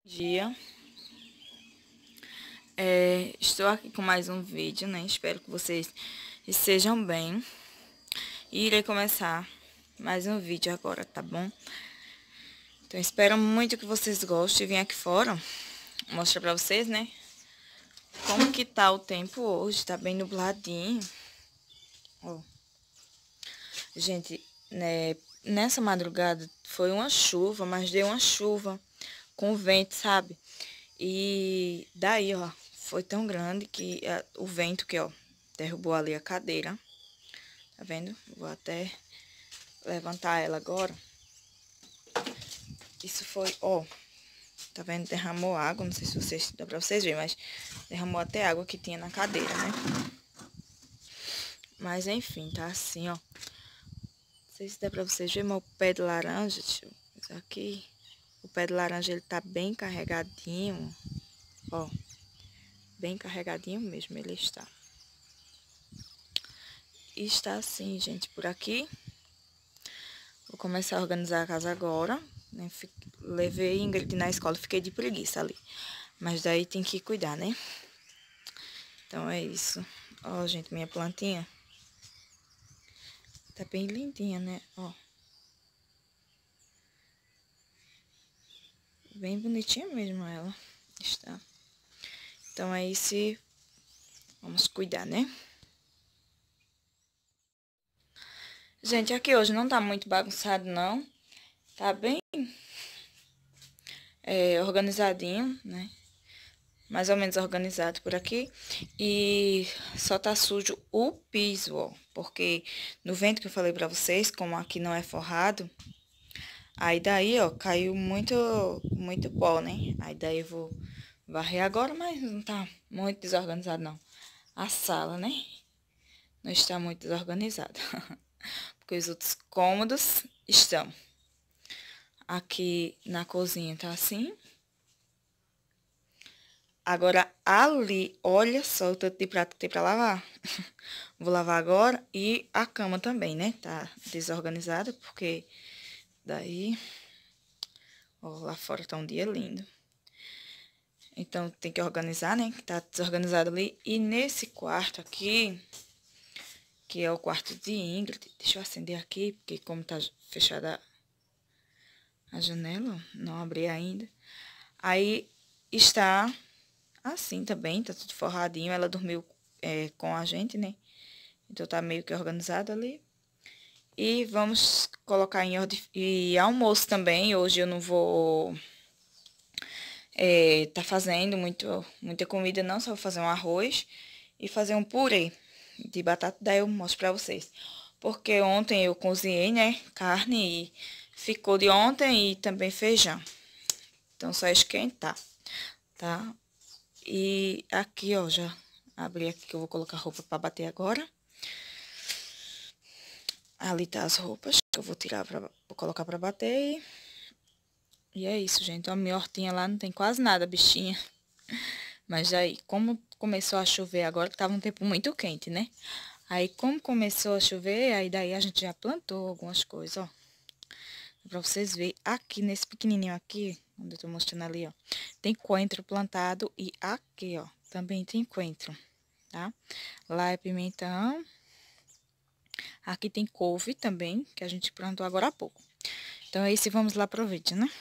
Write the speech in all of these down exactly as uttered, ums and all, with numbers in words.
Dia. É, estou aqui com mais um vídeo, né? Espero que vocês estejam bem. E irei começar mais um vídeo agora, tá bom? Então, espero muito que vocês gostem. Vim aqui fora mostrar pra vocês, né? Como que tá o tempo hoje. Tá bem nubladinho. Ó. Gente, né? Nessa madrugada foi uma chuva, mas deu uma chuva com vento, sabe? E daí, ó, foi tão grande que a, o vento que, ó, derrubou ali a cadeira. Tá vendo? Vou até levantar ela agora. Isso foi, ó, tá vendo? Derramou água, não sei se vocês, dá pra vocês verem, mas derramou até água que tinha na cadeira, né? Mas enfim, tá assim, ó. Não sei se dá pra vocês verem, mas o pé de laranja, deixa eu ver aqui. O pé de laranja, ele tá bem carregadinho, ó. Bem carregadinho mesmo ele está. E está assim, gente, por aqui. Vou começar a organizar a casa agora, né? Levei Ingrid na escola, fiquei de preguiça ali. Mas daí tem que cuidar, né? Então é isso. Ó, gente, minha plantinha. Tá bem lindinha, né? Ó. Bem bonitinha mesmo ela. Está. Então é isso. Vamos cuidar, né? Gente, aqui hoje não tá muito bagunçado, não. Tá bem é, organizadinho, né? Mais ou menos organizado por aqui. E só tá sujo o piso, ó. Porque no vento que eu falei pra vocês, como aqui não é forrado, aí daí, ó, caiu muito, muito pó, né? Aí daí eu vou varrer agora, mas não tá muito desorganizado, não. A sala, né? Não está muito desorganizada. Porque os outros cômodos estão. Aqui na cozinha tá assim. Agora, ali, olha só o tanto de prato que tem pra lavar. Vou lavar agora. E a cama também, né? Tá desorganizada, porque daí... Ó, lá fora tá um dia lindo. Então, tem que organizar, né? Que tá desorganizado ali. E nesse quarto aqui, que é o quarto de Ingrid. Deixa eu acender aqui, porque como tá fechada a janela, não abri ainda. Aí, está... assim também, tá tudo forradinho. Ela dormiu é, com a gente, né? Então tá meio que organizado ali. E vamos colocar em ordem. E almoço também. Hoje eu não vou é, tá fazendo muito, muita comida, não. Só vou fazer um arroz e fazer um purê de batata. Daí eu mostro pra vocês. Porque ontem eu cozinhei, né? Carne e ficou de ontem e também feijão. Então só esquentar, tá? E aqui, ó, já abri aqui que eu vou colocar roupa pra bater agora. Ali tá as roupas que eu vou tirar pra vou colocar pra bater. E é isso, gente. A minha hortinha lá não tem quase nada, bichinha. Mas aí, como começou a chover agora, que tava um tempo muito quente, né? Aí, como começou a chover, aí daí a gente já plantou algumas coisas, ó. Pra vocês verem, aqui nesse pequenininho aqui, onde eu tô mostrando ali, ó, tem coentro plantado e aqui, ó, também tem coentro, tá? Lá é pimentão. Aqui tem couve também, que a gente plantou agora há pouco. Então é isso, vamos lá pro vídeo, né?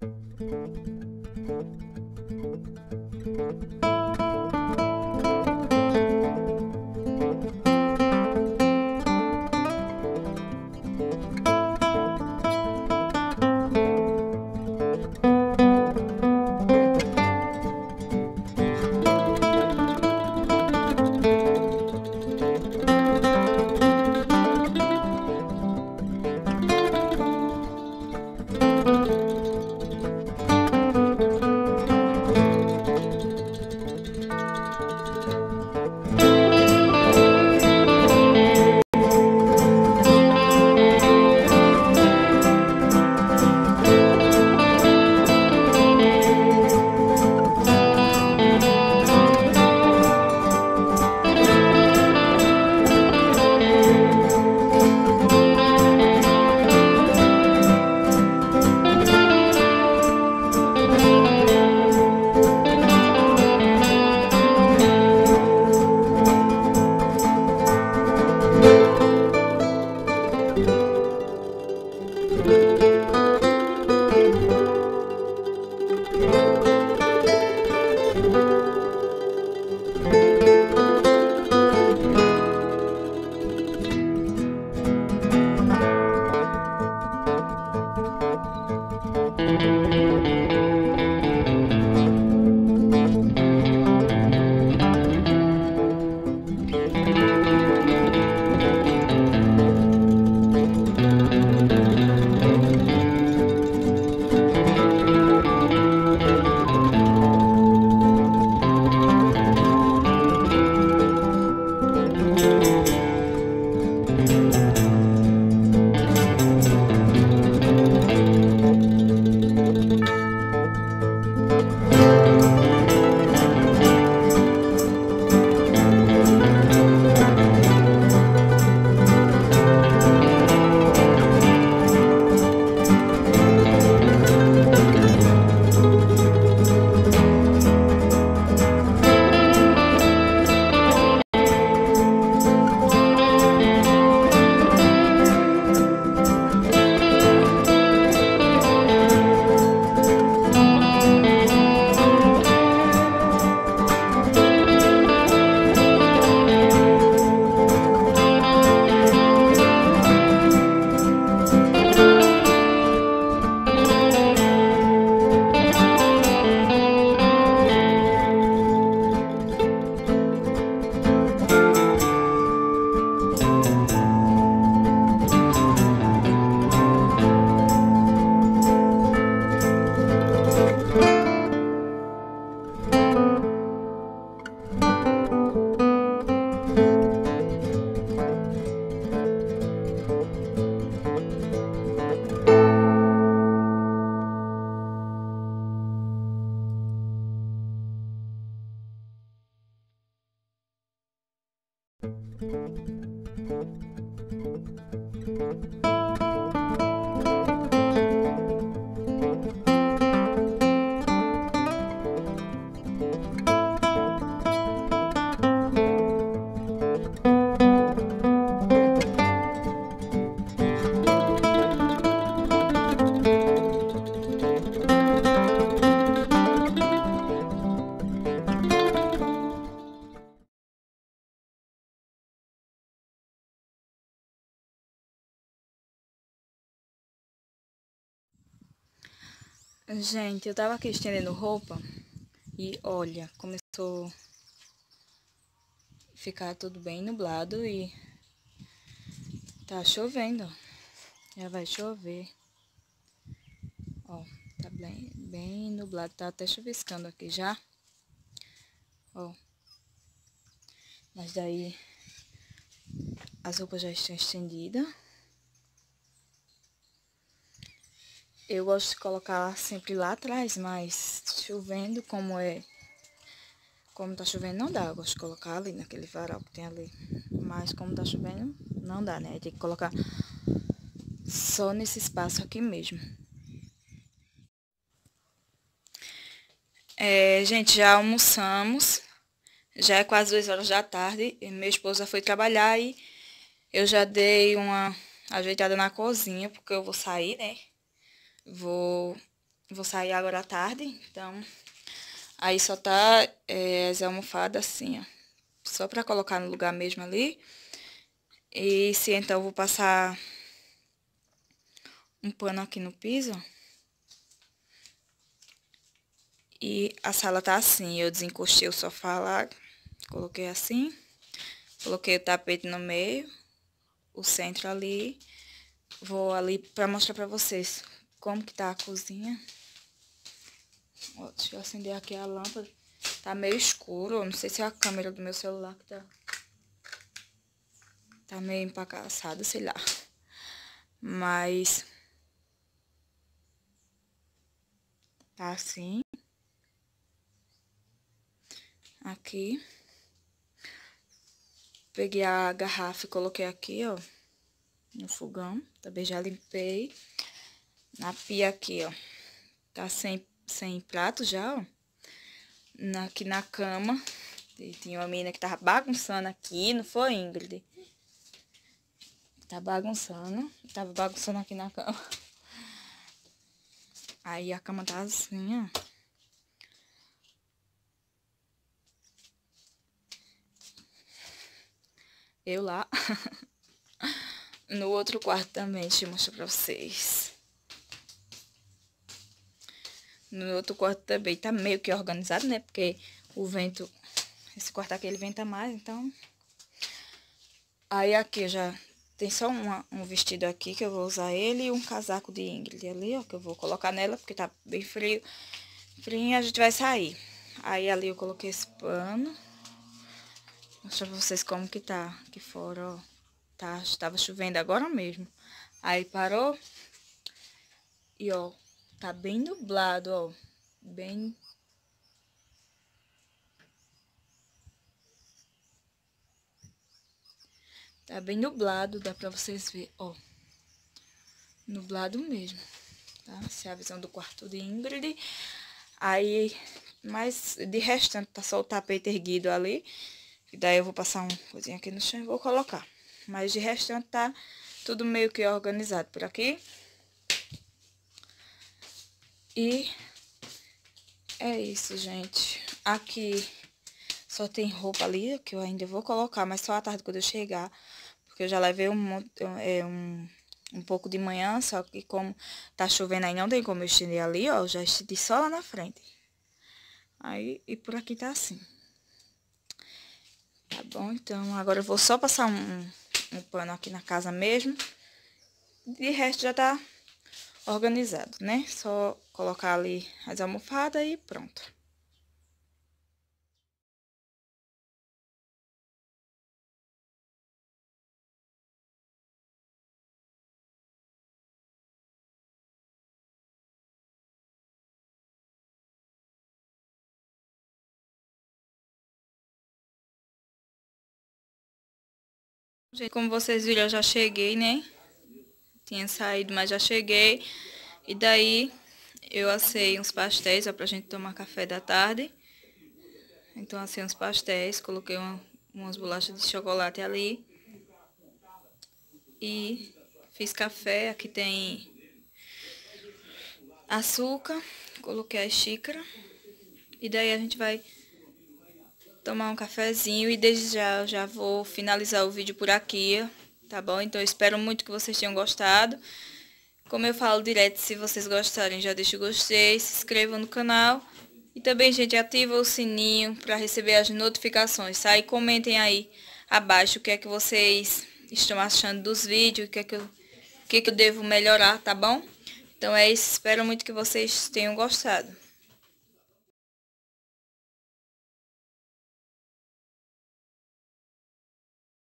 Gente, eu tava aqui estendendo roupa e olha, começou a ficar tudo bem nublado e tá chovendo, já vai chover. Ó, tá bem, bem nublado, tá até chuviscando aqui já. Ó, mas daí as roupas já estão estendidas. Eu gosto de colocar sempre lá atrás, mas chovendo como é, como tá chovendo não dá. Eu gosto de colocar ali naquele varal que tem ali. Mas como tá chovendo, não dá, né? Tem que colocar só nesse espaço aqui mesmo. É, gente, já almoçamos. Já é quase duas horas da tarde. E meu esposo já foi trabalhar e eu já dei uma ajeitada na cozinha, porque eu vou sair, né? Vou vou sair agora à tarde, então... Aí só tá é, as almofadas assim, ó. Só pra colocar no lugar mesmo ali. E se então eu vou passar um pano aqui no piso. E a sala tá assim, eu desencostei o sofá lá, coloquei assim. Coloquei o tapete no meio, o centro ali. Vou ali pra mostrar pra vocês como que tá a cozinha. Ó, deixa eu acender aqui a lâmpada. Tá meio escuro, não sei se é a câmera do meu celular que tá... Tá meio empacaçada, sei lá. Mas... Tá assim. Aqui. Peguei a garrafa e coloquei aqui, ó. No fogão. Também já limpei. Na pia aqui, ó. Tá sem, sem prato já, ó. Na, aqui na cama. E tinha uma menina que tava bagunçando aqui, não foi, Ingrid? Tá bagunçando. Tava bagunçando aqui na cama. Aí a cama tá assim, ó. Eu lá. No outro quarto também, deixa eu mostrar pra vocês. No outro quarto também tá meio que organizado, né? Porque o vento... Esse quarto aqui, ele venta mais, então... Aí aqui já tem só uma, um vestido aqui que eu vou usar ele e um casaco de Ingrid ali, ó. Que eu vou colocar nela, porque tá bem frio. Frio e a gente vai sair. Aí ali eu coloquei esse pano. Vou mostrar pra vocês como que tá aqui fora, ó. Tá, tava chovendo agora mesmo. Aí parou. E ó, tá bem nublado, ó. Bem... Tá bem nublado, dá pra vocês verem, ó. Nublado mesmo, tá? Essa é a visão do quarto de Ingrid. Aí, mas de restante tá só o tapete erguido ali. E daí eu vou passar uma coisinha aqui no chão e vou colocar. Mas de restante tá tudo meio que organizado por aqui. E é isso, gente. Aqui só tem roupa ali que eu ainda vou colocar, mas só à tarde quando eu chegar. Porque eu já levei um, é, um, um pouco de manhã, só que como tá chovendo aí não tem como eu estender ali, ó. Eu já estendi só lá na frente. Aí, e por aqui tá assim. Tá bom? Então, agora eu vou só passar um, um pano aqui na casa mesmo. De resto já tá organizado, né? Só colocar ali as almofadas e pronto. Gente, como vocês viram, eu já cheguei, né? Tinha saído, mas já cheguei. E daí, eu assei uns pastéis, ó, pra gente tomar café da tarde. Então, assei uns pastéis, coloquei uma, umas bolachas de chocolate ali. E fiz café, aqui tem açúcar, coloquei as xícaras. E daí a gente vai tomar um cafezinho e desde já eu já vou finalizar o vídeo por aqui, tá bom? Então eu espero muito que vocês tenham gostado. Como eu falo direto, se vocês gostarem, já deixa o gostei, se inscrevam no canal. E também, gente, ativa o sininho para receber as notificações, tá? E comentem aí abaixo o que é que vocês estão achando dos vídeos, o que é que eu, o que é que eu devo melhorar, tá bom? Então é isso, espero muito que vocês tenham gostado.